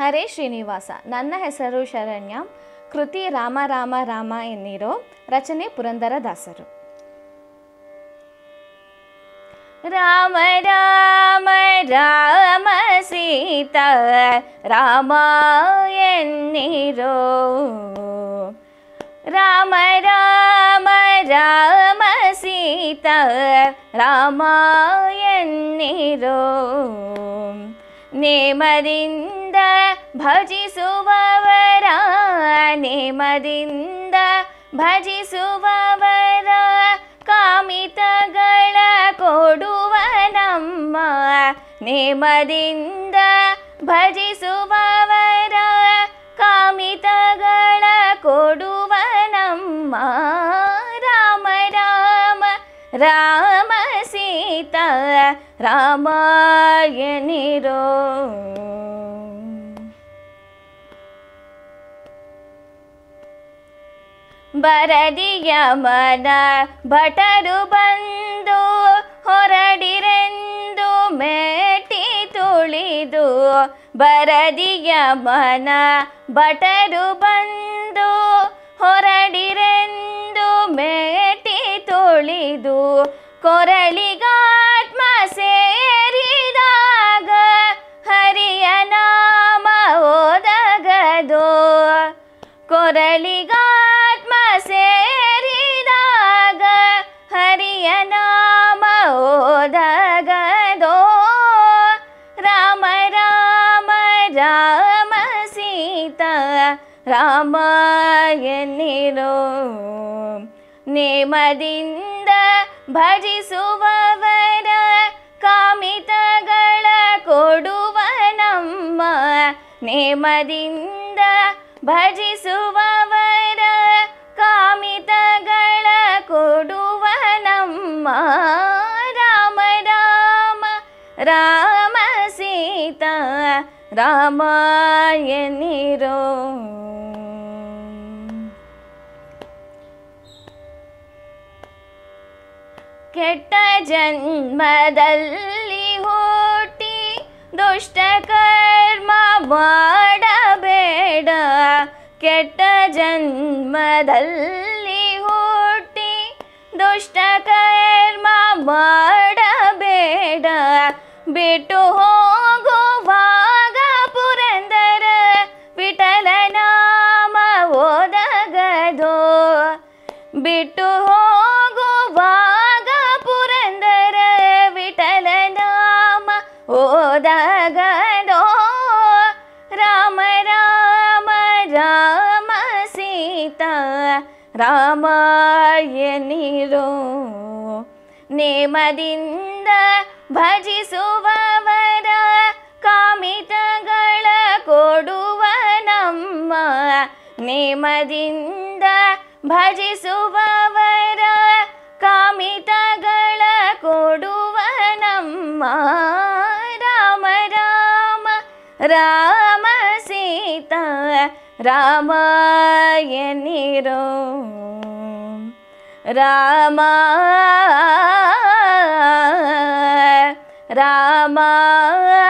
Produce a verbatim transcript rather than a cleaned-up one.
ಹರೇ ಶ್ರೀನಿವಾಸ. ನನ್ನ ಹೆಸರು ಶರಣ್ಯ. ಕೃತಿ ರಾಮ ರಾಮ ರಾಮ ಎನ್ನಿರೋ. ರಚನೆ ಪುರಂದರದಾಸರು. ರಾಮ ರಾಮ ರಾಮ ಸೀತಾ ರಾಮ ಎನ್ನಿರೋ. ರಾಮ ರಾಮ ರಾಮ ಸೀತಾ ರಾಮ ಎನ್ನಿರೋ. ನೇಮದಿಂದ ಭಜಿಸುವವರ ನೇಮದಿಂದ ಭಜಿಸುವವರ ಕಾಮಿತಗಳ ಕೊಡುವ ನಮ್ಮ. ನೇಮದಿಂದ ಭಜಿಸುವವರ ಕಾಮಿತಗಳ ಕೊಡುವ ನಮ್ಮ. ರಾಮ ರಾಮ ರಾಮ ಸೀತಾ ರಾಮ ಎನ್ನಿರೋ. ಬರದಿಯ ಮನ ಭಟರು ಬಂದು ಹೊರಡಿರೆಂದು ಮೇಟಿ ತುಳಿದು. ಬರದಿಯ ಮನ ಭಟರು ಬಂದು ಹೊರಡಿರೆಂದು ಮೇಟಿ ತುಳಿದು. ಕೊರಳಿಗಾತ್ಮ ಸೇರಿದಾಗ ಹರಿಯ ನಾಮ ಓದಗದೋ. ಕೊರಳಿಗಾತ್ಮ ಸೇರಿದಾಗ ಹರಿಯ ನಾಮ ಓದಗದೋ. ರಾಮ ರಾಮ ರಾಮ ಸೀತಾ ರಾಮ ಎನ್ನಿರೋ. ನೇಮದಿಂದ ಭಜಿಸುವವರ ಕಾಮಿತಗಳ ಕೊಡುವ ನಮ್ಮ. ನೇಮದಿಂದ ಭಜಿಸುವವರ ಕಾಮಿತಗಳ ಕೊಡುವ ನಮ್ಮ. ರಾಮ ರಾಮ ರಾಮ ಸೀತಾ ರಾಮ ಎನ್ನಿರೋ. ಕೆಟ್ಟ ಜನ್ಮದಲ್ಲಿ ಹುಟ್ಟಿ ದುಷ್ಟ ಕರ್ಮ ಮಾಡಬೇಡ. ಕೆಟ್ಟ ಜನ್ಮದಲ್ಲಿ ಹುಟ್ಟಿ ದುಷ್ಟ ಕರ್ಮ ಮಾಡಬೇಡ. ಬಿಟ್ಟು ಹೋಗುವಾಗ ಪುರಂದರ ವಿಠಲ ನಾಮ ಓದಗದೋ. ಬಿಟ್ಟು ಹೋಗುವಾಗ ಪುರಂದರ ವಿಠಲ ನಾಮ ಓದಗದೋ. ರಾಮ ರಾಮ ರಾಮ ಸೀತಾ ರಾಮ ಎನ್ನಿರೋ. ನೇಮದಿಂದ ಭಜಿಸುವವರ ಕಾಮಿತಗಳ ಕೊಡುವ ನಮ್ಮ. ನೇಮದಿಂದ ಭಜಿಸುವವರ ಕಾಮಿತಗಳ ಕೊಡುವ ನಮ್ಮ. ರಾಮ ರಾಮ ರಾಮ ಸೀತಾ ರಾಮ ಎನ್ನಿರೋ. ರಾಮ ರಾಮ